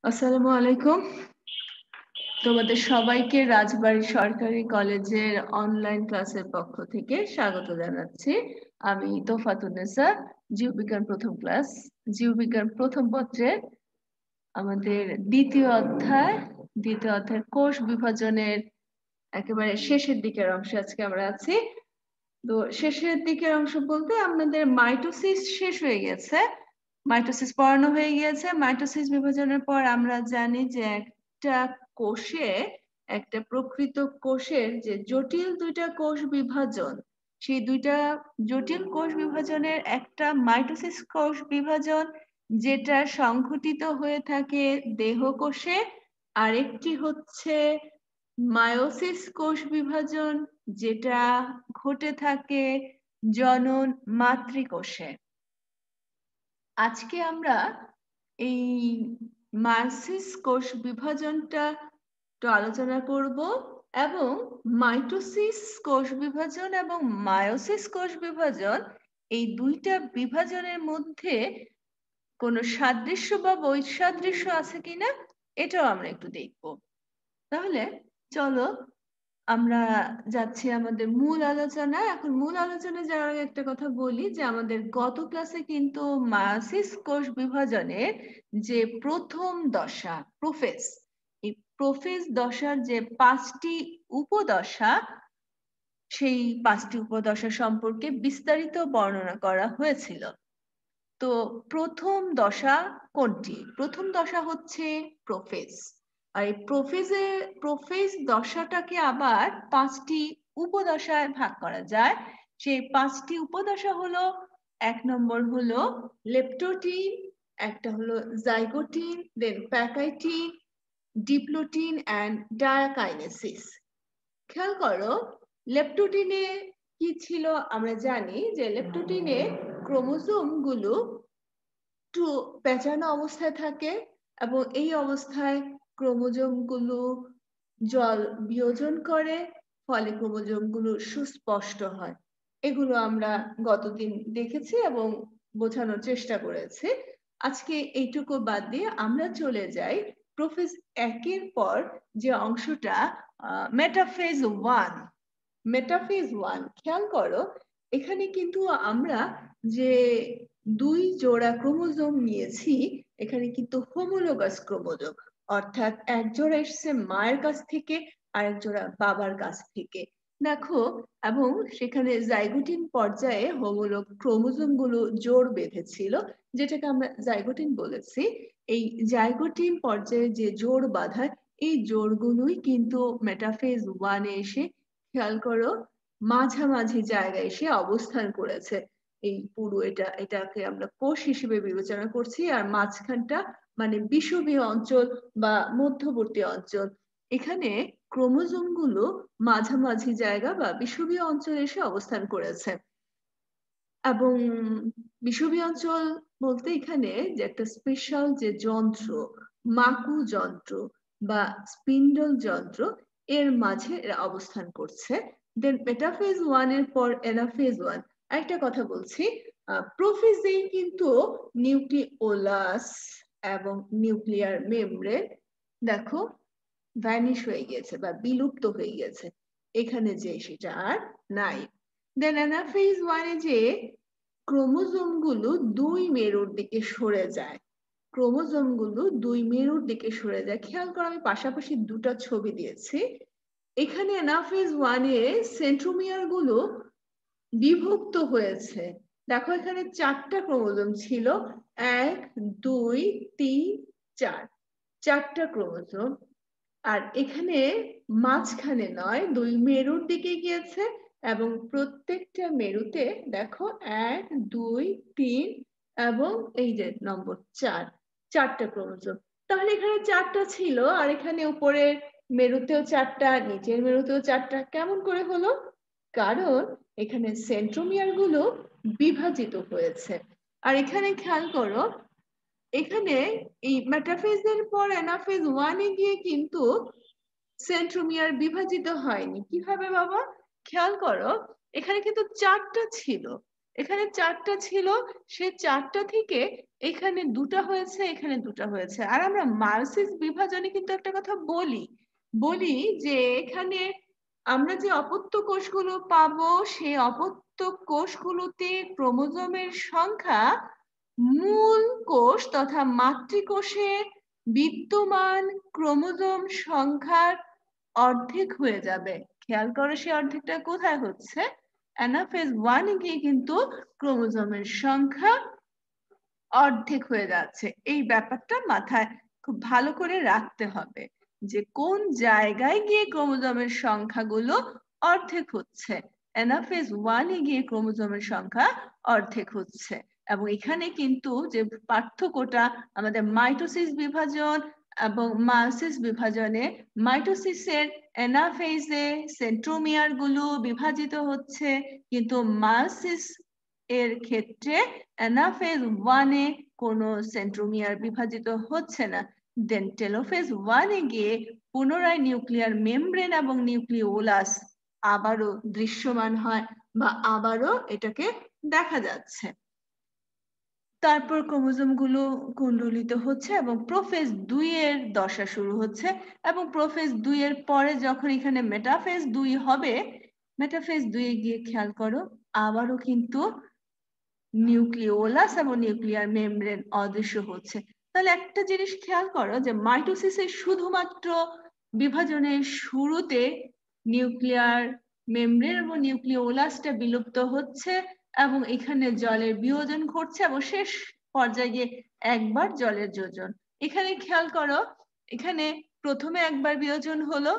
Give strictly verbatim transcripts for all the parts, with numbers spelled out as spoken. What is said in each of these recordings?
আসসালামু আলাইকুম। তোমাদের সবাইকে রাজবাড়ী সরকারি কলেজের অনলাইন ক্লাসের পক্ষ থেকে স্বাগত জানাচ্ছি। আমি তোফাতুন্নেসা, জীববিজ্ঞান প্রথম ক্লাস, জীববিজ্ঞান প্রথম পত্রের আমাদের দ্বিতীয় অধ্যায় দ্বিতীয় অধ্যায়ের কোষ বিভাজনের একেবারে শেষের দিকের অংশে আজকে আমরা আছি। তো শেষের দিকের অংশ বলতে আমাদের মাইটোসিস শেষ হয়ে গেছে, মাইটোসিস পড়ানো হয়ে গিয়েছে। মাইটোসিস বিভাজনের পর আমরা জানি যে একটা কোষে, একটা প্রকৃত কোষের যে জটিল দুইটা কোষ বিভাজন, সেই দুইটা জটিল কোষ বিভাজনের একটা মাইটোসিস কোষ বিভাজন যেটা সংঘটিত হয়ে থাকে দেহ কোষে, আরেকটি হচ্ছে মায়োসিস কোষ বিভাজন যেটা ঘটে থাকে জনন মাতৃকোষে। আজকে আমরা এই মায়োসিস কোষ বিভাজনটা একটু আলোচনা করব এবং মাইটোসিস কোষ বিভাজন এবং মায়োসিস কোষ বিভাজন এই দুইটা বিভাজনের মধ্যে কোনো সাদৃশ্য বা বৈসাদৃশ্য আছে কিনা এটাও আমরা একটু দেখব। তাহলে চলো আমরা যাচ্ছি আমাদের মূল আলোচনা। এখন মূল আলোচনা যাওয়ার আগে একটা কথা বলি যে আমাদের গত ক্লাসে কিন্তু মায়োসিস কোষ বিভাজনের যে প্রথম দশা প্রোফেজ, এই প্রোফেজ দশার যে পাঁচটি উপদশা, সেই পাঁচটি উপদশা সম্পর্কে বিস্তারিত বর্ণনা করা হয়েছিল। তো প্রথম দশা কোনটি? প্রথম দশা হচ্ছে প্রোফেজ। আর এই প্রোফেজে প্রোফেজ দশাটাকে আবার পাঁচটি উপদশায় ভাগ করা যায়। সেই পাঁচটি উপদশা হলো, এক নম্বর হলো লেপ্টোটিন, একটা হলো zygotene, then pachytene, diplotene and diakinesis. খেয়াল করো লেপ্টোটিনে কি ছিল। আমরা জানি যে লেপ্টোটিনে ক্রোমোজোম গুলো একটু পেঁচানো অবস্থায় থাকে এবং এই অবস্থায় ক্রোমোজোম গুলো জল বিয়োজন করে, ফলে ক্রোমোজোম গুলো সুস্পষ্ট হয়। এগুলো আমরা গতদিন দেখেছি এবং বোঝানোর চেষ্টা করেছি। আজকে এইটুকু বাদ দিয়ে আমরা চলে যাই প্রোফেজ একের পর যে অংশটা মেটাফেজ ওয়ান। মেটাফেজ ওয়ান খেয়াল করো, এখানে কিন্তু আমরা যে দুই জোড়া ক্রোমোজোম নিয়েছি, এখানে কিন্তু হোমোলোগাস ক্রোমোজোম, অর্থাৎ এক জোড়া এসছে মায়ের কাছ থেকে আর এক জোড়া বাবার কাছ থেকে। দেখো, এবং সেখানে জাইগোটিন পর্যায়ে হোমোলোগ ক্রোমোজোম গুলো জোড় বেঁধেছিল, যেটাকে আমরা জাইগোটিন বলেছি। এই জাইগোটিন পর্যায়ে যে জোড় বাঁধা, এই জোড়গুলোই কিন্তু মেটাফেজ ওয়ানে এসে খেয়াল করো মাঝামাঝি জায়গায় এসে অবস্থান করেছে। এই পুরো এটা এটাকে আমরা কোষ হিসেবে বিবেচনা করছি, আর মাঝখানটা মানে বিষুবীয় অঞ্চল বা মধ্যবর্তী অঞ্চল। এখানে ক্রোমোজোম গুলো মাঝামাঝি জায়গা বা বিষুবীয় অঞ্চলে এসে অবস্থান করেছে। এবং বিষুবীয় অঞ্চল বলতে এখানে যে একটা স্পেশাল যে যন্ত্র, মাকু যন্ত্র বা স্পিন্ডল যন্ত্র, এর মাঝে এরা অবস্থান করছে। দেন মেটাফেজ ওয়ান এর পর এনাফেজ ওয়ান। একটা কথা বলছি, প্রোফেজেই কিন্তু নিউক্লিওলাস এবং নিউক্লিয়ার মেমব্রেন দেখো ভ্যানিশ হয়ে গেছে বা বিলুপ্ত হয়ে গেছে, এখানে যে সেটা আর নাই। দেন অ্যানাফেজ ওয়ানে যে ক্রোমোজোম গুলো দুই মেরুর দিকে সরে যায়, ক্রোমোজোম গুলো দুই মেরুর দিকে সরে যায়। খেয়াল করো আমি পাশাপাশি দুটা ছবি দিয়েছি। এখানে অ্যানাফেজ ওয়ানে সেন্ট্রোমিয়ার গুলো বিভক্ত হয়েছে। দেখো এখানে চারটা ক্রোমোজোম ছিল, এক দুই তিন চার, চারটা ক্রোমোজোম। আর এখানে মাঝখানে নয়, দুই মেরুর দিকে গিয়েছে এবং প্রত্যেকটা মেরুতে দেখো এক দুই তিন এবং এই যে নম্বর চার, চারটা ক্রোমোজোম। তাহলে এখানে চারটা ছিল, আর এখানে উপরের মেরুতেও চারটা, নিচের মেরুতেও চারটা, কেমন করে হলো? কারণ এখানে সেন্ট্রোমিয়ার গুলো বিভাজিত হয়েছে। আর এখানে খেয়াল করো, এখানে এই মেটাফেজের পর অ্যানাফেজ ওয়ানে গিয়ে কিন্তু সেন্ট্রোমিয়ার বিভাজিত হয়নি। কিভাবে বাবা? খেয়াল করো, এখানে কিন্তু চারটা ছিল, এখানে চারটা ছিল, সে চারটা থেকে এখানে দুটা হয়েছে, এখানে দুটা হয়েছে। আর আমরা মায়োসিস বিভাজনে কিন্তু একটা কথা বলি বলি যে এখানে আমরা যে অপত্য কোষগুলো পাবো সেই অপত্য কোষগুলোতে ক্রোমোজোমের সংখ্যা মূল কোষ তথা মাতৃকোষে বিদ্যমান ক্রোমোজোম সংখ্যার অর্ধেক হয়ে যাবে। খেয়াল করো সেই অর্ধেকটা কোথায় হচ্ছে, অ্যানাফেজ ওয়ানে গিয়ে কিন্তু ক্রোমোজোমের সংখ্যা অর্ধেক হয়ে যাচ্ছে। এই ব্যাপারটা মাথায় খুব ভালো করে রাখতে হবে যে কোন জায়গায় গিয়ে ক্রোমোজোমের সংখ্যাগুলো অর্ধেক হচ্ছে। অ্যানাফেজ ওয়ানে গিয়ে ক্রোমোজোমের সংখ্যা অর্ধেক হচ্ছে এবং এখানে কিন্তু যে পার্থক্যটা আমাদের মাইটোসিস বিভাজন এবং মায়োসিস বিভাজনে, মাইটোসিসের অ্যানাফেজে সেন্ট্রোমিয়ার গুলো বিভাজিত হচ্ছে, কিন্তু মায়োসিস এর ক্ষেত্রে অ্যানাফেজ ওয়ানে কোনো সেন্ট্রোমিয়ার বিভাজিত হচ্ছে না। দেন টেলোফেজ ওয়ানে গিয়ে পুনরায় নিউক্লিয়ার মেমব্রেন এবং নিউক্লিওলাস আবারও দৃশ্যমান হয় বা আবারও এটাকে দেখা যাচ্ছে। তারপর ক্রোমোজোম গুলো কুণ্ডলিত হচ্ছে এবং প্রোফেজ দুই এর দশা শুরু হচ্ছে এবং প্রোফেজ দুই এর পরে যখন এখানে মেটাফেজ দুই হবে, মেটাফেজ দুই এ গিয়ে খেয়াল করো আবারও কিন্তু নিউক্লিওলাস এবং নিউক্লিয়ার মেমব্রেন অদৃশ্য হচ্ছে। তাহলে একটা জিনিস খেয়াল করো যে মাইটোসিসের শুধুমাত্র বিভাজনের শুরুতে নিউক্লিয়ার মেমব্রেন এবং নিউক্লিওলাসটা বিলুপ্ত হচ্ছে এবং এখানে জলের বিয়োজন ঘটছে এবং শেষ পর্যায়ে গিয়ে একবার জলের যোজন। এখানে খেয়াল করো এখানে প্রথমে একবার বিয়োজন হলো,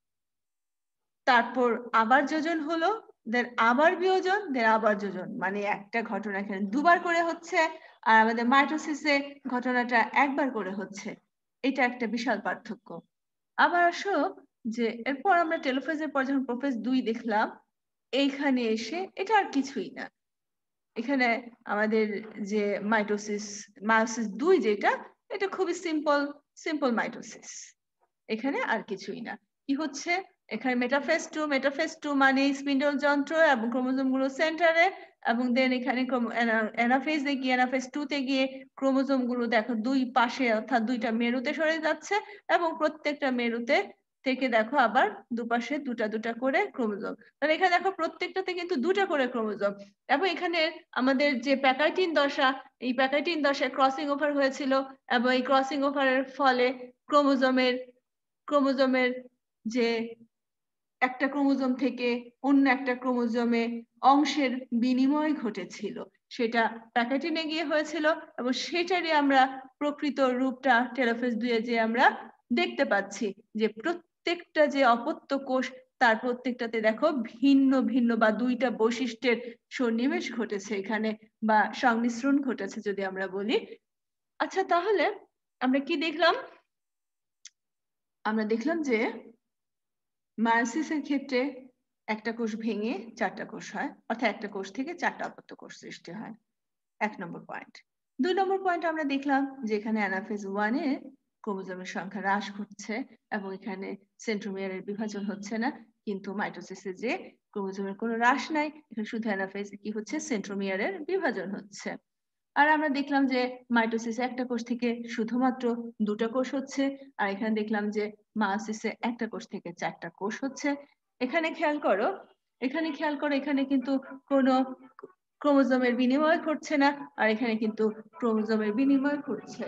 তারপর আবার যোজন হলো, দেন আবার বিয়োজন, দেন আবার যোজন, মানে একটা ঘটনা এখানে দুবার করে হচ্ছে আর আমাদের মাইটোসিসে ঘটনাটা একবার করে হচ্ছে। এটা একটা বিশাল পার্থক্য। আবার আসো যে এরপর আমরা টেলোফেজের পর যখন প্রোফেজ দুই দেখলাম, এইখানে এসে এটা আর কিছুই না, এখানে আমাদের যে মাইটোসিস মায়োসিস দুই যেটা, এটা খুবই সিম্পল সিম্পল মাইটোসিস, এখানে আর কিছুই না। কি হচ্ছে এখানে মেটাফেজ টু, মেটাফেজ টু মানে স্পিন্ডল যন্ত্র এবং ক্রোমোজোম গুলো সেন্টারে, এবং দেন এখানে অ্যানাফেজে গিয়ে অ্যানাফেজ টু তে গিয়ে ক্রোমোজোম গুলো দেখো দুই পাশে অর্থাৎ দুইটা মেরুতে সরে যাচ্ছে এবং প্রত্যেকটা মেরুতে থেকে দেখো আবার দুপাশে দুটা দুটা করে ক্রোমোজোম। তাহলে এখানে দেখো প্রত্যেকটাতে কিন্তু দুটা করে ক্রোমোজোম এবং এখানে আমাদের যে প্যাকাইটিন দশা, এই প্যাকাইটিন দশায় ক্রসিং ওভার হয়েছিল এবং এই ক্রসিং ওভারের ফলে ক্রোমোজোমের ক্রোমোজোমের যে একটা ক্রোমোজোম থেকে অন্য একটা ক্রোমোজোমে অংশের বিনিময় ঘটেছিল, সেটা প্যাকেটিনে গিয়ে হয়েছিল এবং সেটারই আমরা প্রকৃত রূপটা টেলোফেজ দুই এ যে আমরা দেখতে পাচ্ছি যে প্রত্যেকটা যে অপত্য কোষ তার প্রত্যেকটাতে দেখো ভিন্ন ভিন্ন বা দুইটা বৈশিষ্ট্যের সন্নিবেশ ঘটেছে এখানে বা সংমিশ্রণ ঘটেছে যদি আমরা বলি। আচ্ছা তাহলে আমরা কি দেখলাম, আমরা দেখলাম যে মায়োসিসের ক্ষেত্রে একটা কোষ ভেঙে চারটা কোষ হয়, অর্থাৎ একটা কোষ থেকে চারটা অপত্য কোষ সৃষ্টি হয়, এক নম্বর পয়েন্ট। দুই নম্বর পয়েন্ট আমরা দেখলাম যে এখানে অ্যানাফেজ ওয়ানে ক্রোমোজোমের সংখ্যা হ্রাস ঘটছে এবং এখানে সেন্ট্রোমিয়ারের বিভাজন হচ্ছে না, কিন্তু মাইটোসিসে যে ক্রোমোজোমের কোনো হ্রাস নাই, এখানে শুধু অ্যানাফেজে কি হচ্ছে সেন্ট্রোমিয়ারের বিভাজন হচ্ছে। আর আমরা দেখলাম যে মাইটোসিসে একটা কোষ থেকে শুধুমাত্র দুটো কোষ হচ্ছে আর এখানে দেখলাম যে মায়োসিসে একটা কোষ থেকে চারটা কোষ হচ্ছে। এখানে খেয়াল করো এখানে খেয়াল করো এখানে কিন্তু কোনো ক্রোমোজোমের বিনিময় ঘটছে না আর এখানে কিন্তু ক্রোমোজোমের বিনিময় ঘটছে।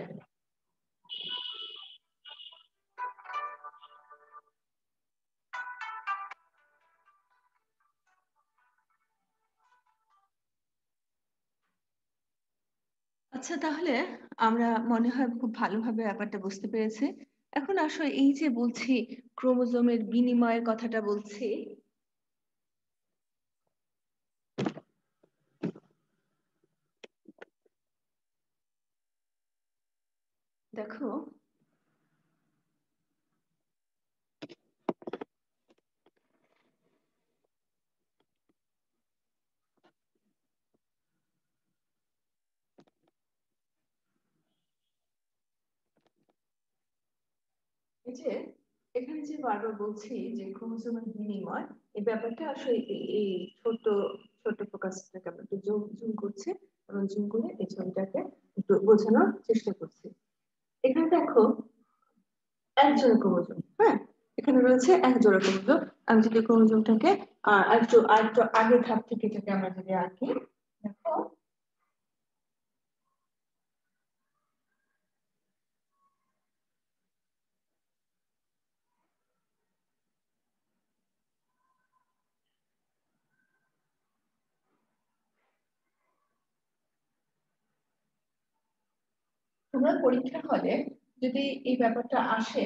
আচ্ছা তাহলে আমরা মনে হয় খুব ভালোভাবে ব্যাপারটা বুঝতে পেরেছি। এখন আসলে এই যে বলছি ক্রোমোজোমের বিনিময়ের কথাটা বলছি, দেখো এই যে এখানে যে বারবার বলছি যে ক্রোমোজোমের বিনিময়, এই ব্যাপারটা আসলে এই ছোট ছোট ফোকাসটাকে আমরা একটু জুম জুম করছি আমরা জুম করে এই ছবিটাকে একটু বোঝানোর চেষ্টা করছি। এখানে দেখো এক জোড়া ক্রোমোজোম, হ্যাঁ এখানে রয়েছে এক জোড়া ক্রোমোজোম। আমি যদি ক্রোমোজোমটাকে আরেকটু আরেকটু আগের ধাপ থেকে এটাকে আমরা যদি আঁকি, দেখো তোমরা পরীক্ষার হলে যদি এই ব্যাপারটা আসে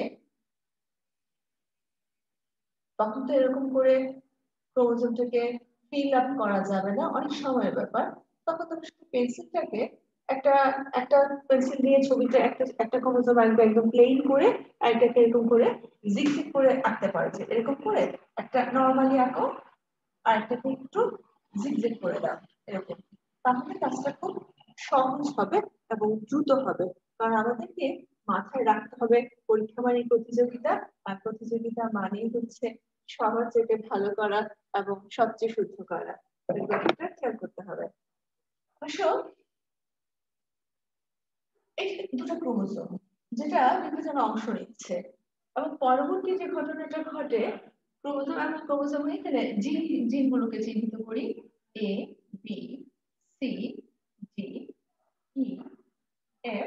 তখন তো এরকম করে ক্রোমোজোমটাকে ফিল আপ করা যাবে না, অনেক সময়ের ব্যাপার। তখন তুমি শুধু পেন্সিলটাকে একটা একটা পেন্সিল দিয়ে ছবিটা একটা একটা ক্রোমোজোম আঁকবে একদম প্লেন করে, আর এটাকে এরকম করে জিগজিগ করে আঁকতে পারো, যে এরকম করে একটা নরমালি আঁকো আর এটাকে একটু জিগজিগ করে দাও এরকম। তাহলে কাজটা খুব সহজ হবে এবং দ্রুত হবে। কারণ আমাদেরকে মাথায় রাখতে হবে পরীক্ষা মানে প্রতিযোগিতা, আর প্রতিযোগিতা মানেই হচ্ছে সবার চেয়ে ভালো করা এবং সবচেয়ে শুদ্ধ করা। এই ব্যাপারটা খেয়াল করতে হবে। অবশ্য এই দুটো ক্রোমোজোম যেটা বিভাজনে অংশ নিচ্ছে এবং পরবর্তী যে ঘটনাটা ঘটে, ক্রোমোজোম আমরা ক্রোমোজোম এখানে জিন জিনগুলোকে চিহ্নিত করি A B C D E F,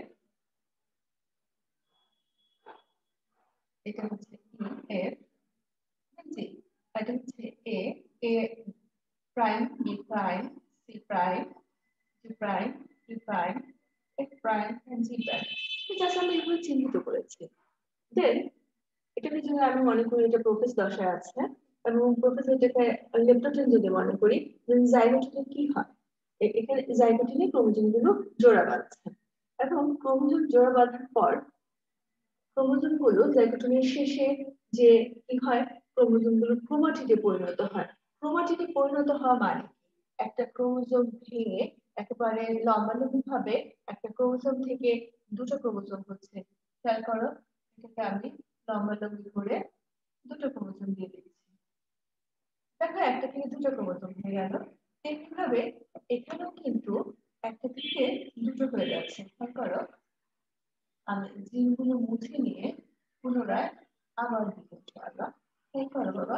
এটা হচ্ছে ই এফ জি, এটা হচ্ছে A A prime B prime C prime D prime E prime F prime and G prime. Just আমরা এগুলো চিহ্নিত করেছি। দেন এটাকে যদি আমি মনে করি এটা প্রোফেজ দশায় আছে এবং প্রোফেজ এটাকে লেপ্টোজেন যদি মনে করি, জাইগোটিনে কি হয়, এখানে জাইগোটিনে ক্রোমোজোম গুলো জোড়া বাঁধছে এবং ক্রোমোজোম জোড়া বাঁধার পর ক্রোমোজোম গুলো জাইগোটিনের শেষে যে কি হয়, ক্রোমোজোম গুলো ক্রোমাটিডে পরিণত হয়। ক্রোমাটিডে পরিণত হওয়া মানে একটা ক্রোমোজোম ভেঙে একেবারে লম্বালম্বি ভাবে একটা ক্রোমোজোম থেকে দুটো ক্রোমোজোম হচ্ছে। খেয়াল করো, এটাকে আমি লম্বালম্বি করে দুটো ক্রোমোজোম দিয়ে দিচ্ছি। দেখো একটা থেকে দুটো ক্রোমোজোম হয়ে গেল। তেমনি ভাবে এখানেও কিন্তু একটা থেকে দুটো হয়ে যাচ্ছে। খেয়াল করো, আমি জিনগুলো মুছে নিয়ে পুনরায় আবার দিতে পারবা। খেয়াল করো বাবা,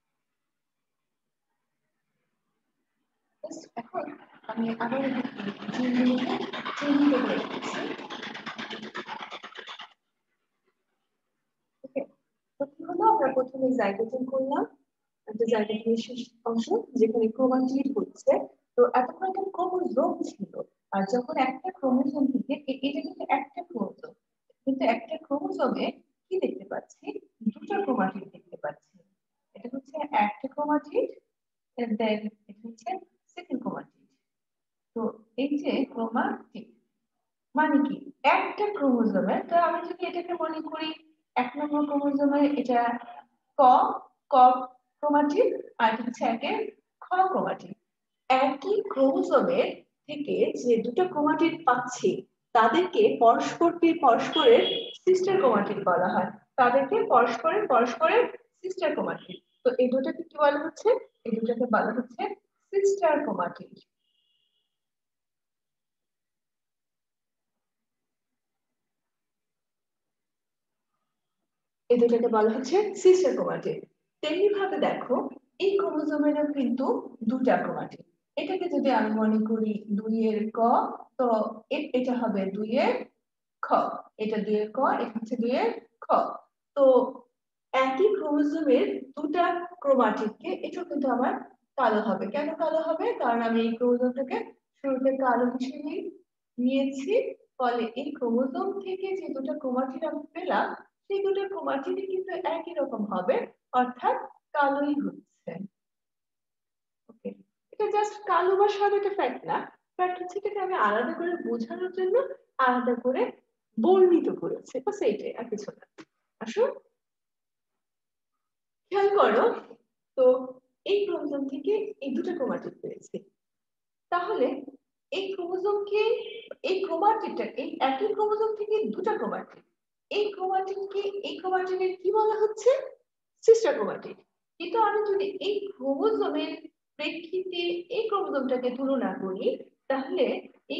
এখন আমি আবার জিনগুলোকে চিহ্নিত করে দিচ্ছি। ওকে, তো কি হলো, আমরা প্রথমে জাইগোটিন করলাম, একটা জাইগোটিনের শেষ অংশ যেখানে ক্রোমাটিড হচ্ছে। তো এতক্ষণ একটা ক্রোমোজোম ছিল, আর যখন একটা ক্রোমোজোম থেকে এটা কিন্তু একটা ক্রোমোজোম, কিন্তু একটা ক্রোমোজোমে কি দেখতে পাচ্ছি, দুটো ক্রোমাটিড দেখতে পাচ্ছি। এটা হচ্ছে একটা ক্রোমাটিড, দেন এটা হচ্ছে সেকেন্ড ক্রোমাটিড। তো এই যে ক্রোমাটিড মানে কি, একটা ক্রোমোজোমে, তো আমি যদি এটাকে মনে করি এক নম্বর ক্রোমোজোমে এটা ক ক ক্রোমাটিড, আর হচ্ছে একে খ ক্রোমাটিড। একই ক্রোমোজোমের থেকে যে দুটো ক্রোমাটিড পাচ্ছি তাদেরকে পরস্পরকে পরস্পরের সিস্টার ক্রোমাটিড বলা হয়। তাদেরকে পরস্পরের পরস্পরের সিস্টার ক্রোমাটিড। তো এই দুটাকে কি বলা হচ্ছে, এই দুটাকে বলা হচ্ছে সিস্টার ক্রোমাটিড। এই দুটাকে বলা হচ্ছে সিস্টার ক্রোমাটিড। তেমনি ভাবে দেখো এই ক্রোমোজোমেরও কিন্তু দুটা ক্রোমাটিড। এটাকে যদি আমি মনে করি দুই এর ক, তো এটা হবে দুই এর খ, এটা দুই এর ক, এটা হচ্ছে দুই এর খ। তো একই ক্রোমোজোমের দুটা ক্রোমাটিডকে এটা কিন্তু আমার কালো হবে। কেন কালো হবে, কারণ আমি এই ক্রোমোজোমটাকে শুরুতে কালো হিসেবে নিয়েছি। ফলে এই ক্রোমোজোম থেকে যে দুটো ক্রোমাটিড আমি পেলাম সেই দুটো ক্রোমাটিডই কিন্তু একই রকম হবে, অর্থাৎ কালোই হচ্ছে। ওকে, এটা জাস্ট কালো বা সাদা একটা ফ্যাক্ট না, ফ্যাক্ট হচ্ছে এটাকে আমি আলাদা করে বোঝানোর জন্য আলাদা করে বর্ণিত করেছে, তো সেইটাই আর কিছু না। আসো খেয়াল করো, তো এই ক্রোমোজোম থেকে এই দুটো ক্রোমাটিড পেয়েছি। তাহলে এই ক্রোমোজোমকে এই ক্রোমাটিডটা এই একই ক্রোমোজোম থেকে দুটো ক্রোমাটিড, এই ক্রোমাটিডকে এই ক্রোমাটিডের কি বলা হচ্ছে, সিস্টার ক্রোমাটিড। কিন্তু আমি যদি এই ক্রোমোজোমের প্রেক্ষিতে এই ক্রোমোজোমটাকে তুলনা করি, তাহলে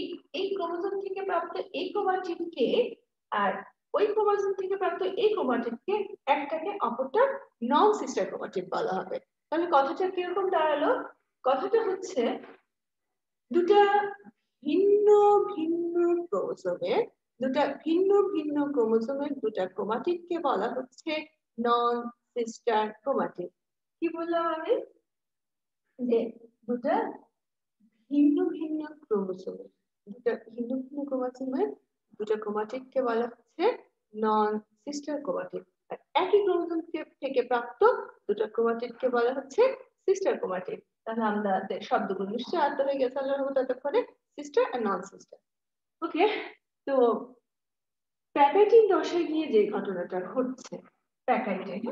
এই ক্রোমাটিডকে আর ওই ক্রোমোজোম থেকে প্রাপ্ত এই ক্রোমাটিডকে একটাকে অপরটা নন সিস্টার ক্রোমাটিড বলা হবে। তাহলে কথাটা কিরকম দাঁড়ালো? কথাটা হচ্ছে দুটা ভিন্ন ভিন্ন ক্রোমোজোমের দুটা ভিন্ন ভিন্ন ক্রোমোজোমের দুটা ক্রোমাটিডকে বলা হচ্ছে নন সিস্টার ক্রোমাটিড। কি বললাম আমি? যে দুটা ভিন্ন ভিন্ন ক্রোমোজোমের দুটা ভিন্ন ভিন্ন ক্রোমোজোমের দুটা ক্রোমাটিডকে বলা হচ্ছে নন সিস্টার ক্রোমাটিড। আর একই ক্রোমোজোম থেকে প্রাপ্ত দুটা ক্রোমাটিডকে বলা হচ্ছে সিস্টার ক্রোমাটিড। তাহলে আমাদের শব্দগুলো নিশ্চয়ই আয়ত্ত হয়ে গেছে আল্লাহর রহমতে ততক্ষণে, সিস্টার আর নন সিস্টার। ওকে, তো প্যাকেটিং দশায় গিয়ে যে ঘটনাটা ঘটছে, প্যাকেটিং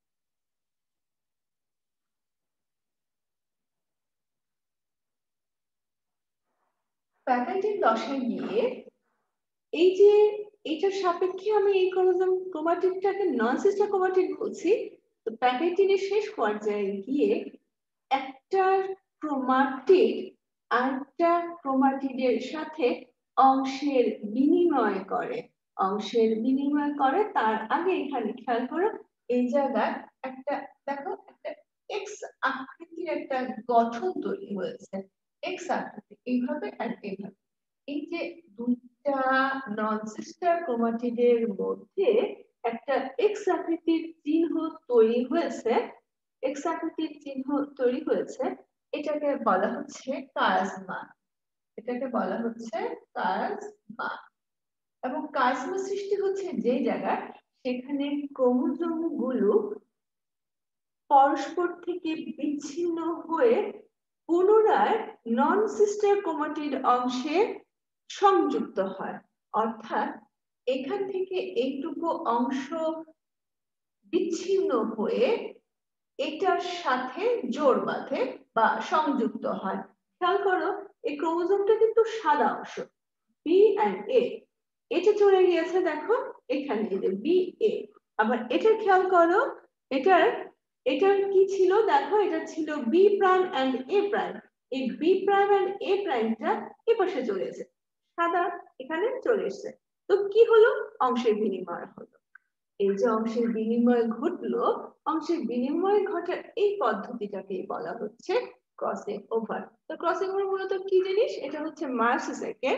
প্যাকেটিং দশায় গিয়ে এই যে এইটার সাপেক্ষে আমি এই ক্রোমোজোম ক্রোমাটিডটাকে নন সিস্টার ক্রোমাটিড বলছি। তো প্যাকেটিনের শেষ পর্যায়ে গিয়ে একটা ক্রোমাটিড আরেকটা ক্রোমাটিডের সাথে অংশের বিনিময় করে অংশের বিনিময় করে তার আগে এখানে খেয়াল করো এই জায়গায় একটা দেখো একটা এক্স আকৃতির একটা গঠন তৈরি হয়েছে। এক্স আকৃতি এইভাবে আর এইভাবে। এই যে দুইটা নন সিস্টার ক্রোমাটিডের মধ্যে একটা এক্স আকৃতির চিহ্ন তৈরি হয়েছে এক্স আকৃতির চিহ্ন তৈরি হয়েছে এটাকে বলা হচ্ছে কাজমা। এটাকে বলা হচ্ছে কাজমা। এবং কাজমা সৃষ্টি হচ্ছে যে জায়গায় সেখানে ক্রোমোজোম গুলো পরস্পর থেকে বিচ্ছিন্ন হয়ে পুনরায় নন সিস্টার ক্রোমাটিড অংশে সংযুক্ত হয়। অর্থাৎ এখান থেকে এইটুকু অংশ বিচ্ছিন্ন হয়ে এটার সাথে জোড় বাঁধে বা সংযুক্ত হয়। খেয়াল করো এই ক্রোমোজোমটা কিন্তু সাদা অংশ বি এন্ড এ, এটা চলে গিয়েছে দেখো এখানে বি এ। আবার এটা খেয়াল করো এটার এটার কি ছিল দেখো এটা ছিল B prime and A prime. এই বি প্রাইম এন্ড এ প্রাইমটা এই পাশে চলে এসেছে, সাদা এখানে চলে এসেছে। তো কি হলো? অংশের বিনিময় হলো। এই যে অংশের বিনিময় ঘটলো, অংশের বিনিময় ঘটার এই পদ্ধতিটাকে বলা হচ্ছে ক্রসিং ওভার। তো ক্রসিং ওভার মূলত কি জিনিস? এটা হচ্ছে মার্সেসেকের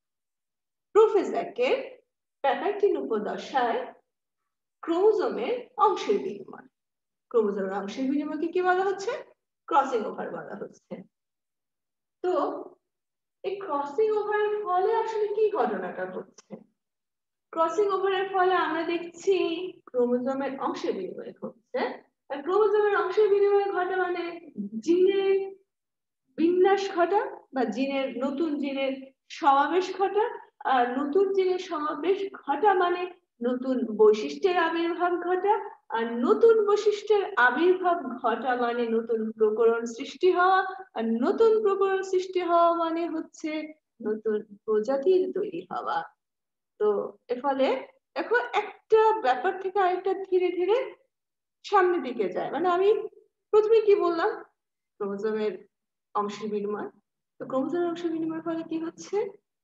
প্রোফেজেকের প্যাকেটিন উপদশায় ক্রোমোজোমের অংশের বিনিময়। ক্রোমোজোমের অংশের বিনিময়কে কি বলা হচ্ছে? ক্রসিং ওভার বলা হচ্ছে। তো এই ক্রসিং ওভারের ফলে আসলে কি ঘটনাটা ঘটছে? ক্রসিং ওভারের ফলে আমরা দেখছি ক্রোমোজোমের অংশের বিনিময় ঘটছে। আর ক্রোমোজোমের অংশের বিনিময় ঘটা মানে জিনের বিন্যাস ঘটা বা জিনের নতুন জিনের সমাবেশ ঘটা। আর নতুন জিনের সমাবেশ ঘটা মানে নতুন বৈশিষ্ট্যের আবির্ভাব ঘটা। আর নতুন বৈশিষ্ট্যের আবির্ভাব ঘটা মানে নতুন প্রকরণ সৃষ্টি হওয়া। আর নতুন প্রকরণ সৃষ্টি হওয়া মানে হচ্ছে নতুন প্রজাতির তৈরি হওয়া। তো এর ফলে দেখো একটা ব্যাপার থেকে আরেকটা ধীরে ধীরে সামনের দিকে যায়। মানে আমি প্রথমে কি বললাম? ক্রোমোজোমের অংশের বিনিময়। তো ক্রোমোজোমের অংশের বিনিময়ের ফলে কি হচ্ছে?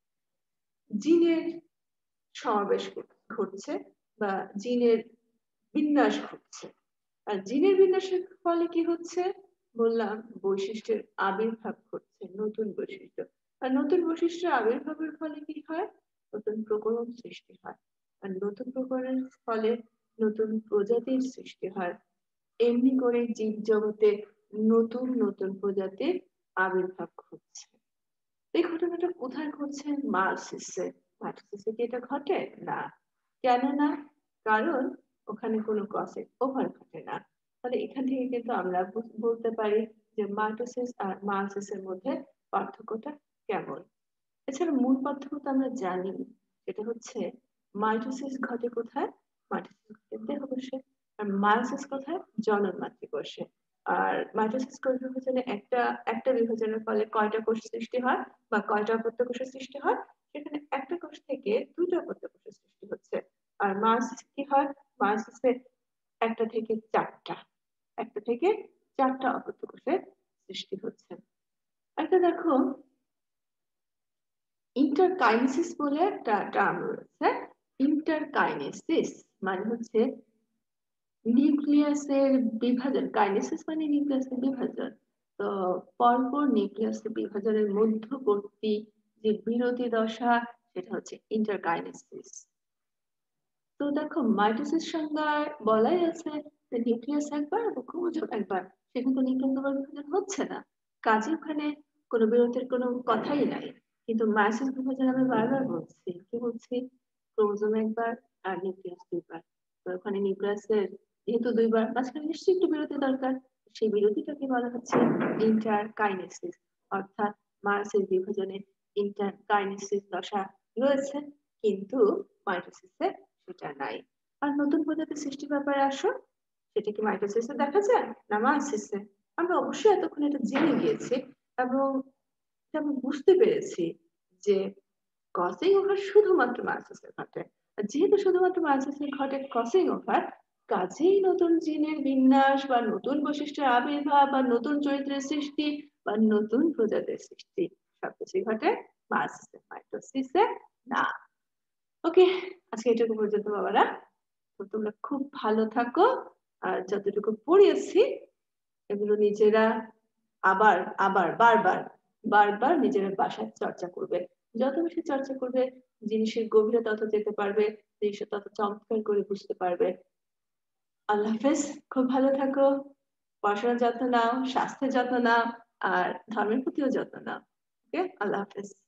জিনের সমাবেশ ঘটছে বা জিনের বিন্যাস ঘটছে। আর জিনের বিন্যাসের ফলে কি হচ্ছে? বললাম বৈশিষ্ট্যের আবির্ভাব ঘটছে, নতুন বৈশিষ্ট্য। আর নতুন বৈশিষ্ট্যের আবির্ভাবের ফলে কি হয়? নতুন প্রকরণ সৃষ্টি হয়। আর নতুন প্রকরণের ফলে নতুন প্রজাতির সৃষ্টি হয়। এমনি করে জীব জগতে নতুন নতুন প্রজাতির আবির্ভাব ঘটছে। এই ঘটনাটা কোথায় ঘটছে? মার্সিসে। মার্সিসে কি এটা ঘটে না? কেন না? কারণ ওখানে কোনো ক্রসিং ওভার ঘটে না। তাহলে এখান থেকে কিন্তু আমরা বলতে পারি যে মাইটোসিস আর মার্সিসের মধ্যে পার্থক্যটা কেমন। এছাড়া মূল পার্থক্য তো আমরা জানি, এটা হচ্ছে মাইটোসিস ঘটে কোথায়? মাইটোসিস ঘটে দেহকোষে। আর মায়োসিস কোথায়? জনন মাতৃকোষে। আর মাইটোসিস কোষ বিভাজনে একটা একটা বিভাজনের ফলে কয়টা কোষ সৃষ্টি হয় বা কয়টা অপত্য কোষের সৃষ্টি হয়? সেখানে একটা কোষ থেকে দুইটা অপত্য কোষের সৃষ্টি হচ্ছে। আর মায়োসিস কি হয়? মায়োসিসে একটা থেকে চারটা একটা থেকে চারটা অপত্য কোষের সৃষ্টি হচ্ছে। একটা দেখো ইন্টারকাইনেসিস বলে একটা টার্ম রয়েছে। ইন্টারকাইনেসিস মানে হচ্ছে নিউক্লিয়াসের বিভাজন। কাইনেসিস মানে নিউক্লিয়াসের বিভাজন। তো পরপর নিউক্লিয়াসের বিভাজনের মধ্যবর্তী যে বিরতি দশা সেটা হচ্ছে ইন্টারকাইনেসিস। তো দেখো মাইটোসিস সংজ্ঞায় বলাই আছে যে নিউক্লিয়াস একবার এবং ক্রোমোজোম একবার, সেখানে তো নিউক্লিয়াস দুবার বিভাজন হচ্ছে না, কাজে ওখানে কোনো বিরতির কোনো কথাই নাই। কিন্তু মায়োসিস বিভাজন আমি বারবার বলছি, কি বলছি, ক্রোমোজোম একবার আর নিউক্লিয়াস দুইবার। তো ওখানে নিউক্লিয়াসের যেহেতু দুইবার, মাঝখানে নিশ্চয়ই একটু বিরতি দরকার, সেই বিরতিটাকে বলা হচ্ছে ইন্টারকাইনেসিস। অর্থাৎ মায়োসিস বিভাজনে ইন্টারকাইনেসিস দশা রয়েছে, কিন্তু মাইটোসিসে সেটা নাই। আর নতুন প্রজাতি সৃষ্টির ব্যাপারে আসো, সেটা কি মাইটোসিসে দেখা যায় না মায়োসিসে? আমরা অবশ্যই এতক্ষণ এটা জেনে গিয়েছি এবং এটা আমি বুঝতে পেরেছি যে ক্রসিং ওভার শুধুমাত্র মায়োসিসে ঘটে। আর যেহেতু শুধুমাত্র মায়োসিসে ঘটে ক্রসিং ওভার, কাজেই নতুন জিনের বিন্যাস বা নতুন বৈশিষ্ট্যের আবির্ভাব বা নতুন চরিত্রের সৃষ্টি বা নতুন প্রজাতির সৃষ্টি সবকিছুই ঘটে মায়োসিসে, মাইটোসিসে না। ওকে, আজকে এটুকু পর্যন্ত বাবারা। তো তোমরা খুব ভালো থাকো, আর যতটুকু পড়িয়েছি এগুলো নিজেরা আবার আবার বারবার বারবার নিজেরা বাসায় চর্চা করবে। যত বেশি চর্চা করবে জিনিসের গভীরে তত যেতে পারবে, জিনিসটা তত চমৎকার করে বুঝতে পারবে। আল্লাহ হাফেজ, খুব ভালো থাকো, পড়াশোনার যত্ন নাও, স্বাস্থ্যের যত্ন নাও, আর ধর্মের প্রতিও যত্ন নাও। ওকে, আল্লাহ হাফেজ।